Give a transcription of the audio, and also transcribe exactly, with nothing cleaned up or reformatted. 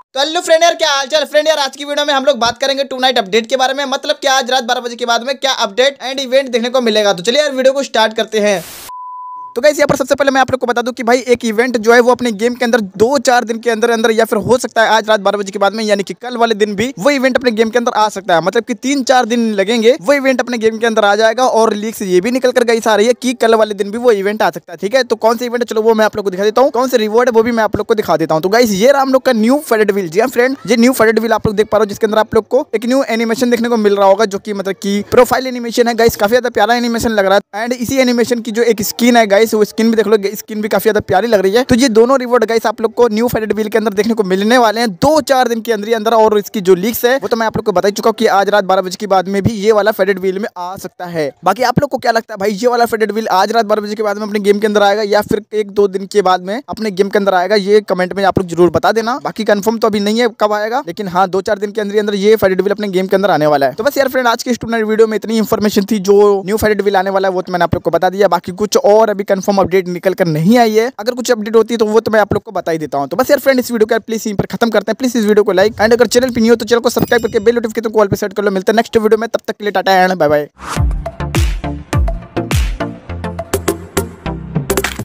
तो hello friend यार, क्या हालचाल फ्रेंड यार। आज की वीडियो में हम लोग बात करेंगे टू नाइट अपडेट के बारे में, मतलब कि आज रात बारह बजे के बाद में क्या अपडेट एंड इवेंट देखने को मिलेगा। तो चलिए यार वीडियो को स्टार्ट करते हैं। तो गाइस यहाँ पर सबसे पहले मैं आप लोग को बता दूं कि भाई एक इवेंट जो है वो अपने गेम के अंदर दो चार दिन के अंदर अंदर या फिर हो सकता है आज रात बारह बजे के बाद में, यानी कि कल वाले दिन भी वो इवेंट अपने गेम के अंदर आ सकता है। मतलब कि तीन चार दिन लगेंगे, वो इवेंट अपने गेम के अंदर आ जाएगा। और लीक से ये भी निकल कर गाइस आ रही है कि कल वाले दिन भी वो इवेंट आ सकता है। ठीक है, तो कौन सा इवेंट है चलो वो मैं आप लोग को दिखा देता हूँ, कौन से रिवॉर्ड है वो भी मैं आप लोग को दिखा देता हूँ। तो गाइस ये रहा हम लोग का न्यू फेडेड व्हील। जी हाँ फ्रेंड, ये न्यू फेडेड व्हील आप लोग देख पा रहे हो, जिसके अंदर आप लोग को एक न्यू एनिमेशन देखने को मिल रहा होगा, जो कि मतलब कि प्रोफाइल एनिमेशन है गाइस। काफी ज्यादा प्यारा एनिमेशन लग रहा है। एंड इसी एनिमेशन की जो एक स्किन है गाइस, वो स्किन भी देख लो, स्किन भी काफी ज्यादा प्यारी लग रही है। तो ये दोनों रिवॉर्ड गाइस आप लोग को न्यू फेडेड व्हील के अंदर देखने को मिलने वाले हैं दो चार दिन के अंदर अंदर। और इसकी जो लीक्स है वो तो मैं आप लोग को बता ही चुका हूं कि आज रात बारह बजे के बाद में भी ये वाला फेडेड व्हील में आ सकता है। बाकी आप लोग को क्या लगता है भाई, ये वाला फेडेड व्हील आज रात बारह बजे के बाद में अपने गेम के अंदर आएगा या फिर एक दो दिन के बाद में अपने गेम के अंदर आएगा? ये कमेंट में आप लोग जरूर बता देना। बाकी कंफर्म तो अभी नहीं है कब आएगा, लेकिन हाँ दो चार दिन के अंदर अंदर ये फेडेड व्हील अपने गेम के अंदर आने वाला है। तो बस यार फ्रेंड, आज के स्टूडेंट वीडियो में इतनी इंफॉर्मेशन थी। जो न्यू फेडेड व्हील आने वाला है वो तो मैंने आप लोग को बता दिया। बाकी कुछ और अभी कंफर्म अपडेट निकल कर नहीं आई है। अगर कुछ अपडेट होती है तो वो तो मैं आप लोग को बता ही देता हूं। तो बस यार फ्रेंड, इस वीडियो को प्लीज यहीं पर खत्म करते हैं। प्लीज इस वीडियो को लाइक एंड अगर चैनल पे नहीं हो तो चैनल को सब्सक्राइब करके बेल नोटिफिकेशन को ऑल पे सेट कर लो। मिलते हैं नेक्स्ट वीडियो में, तब तक के लिए टाटा एंड बाय बाय।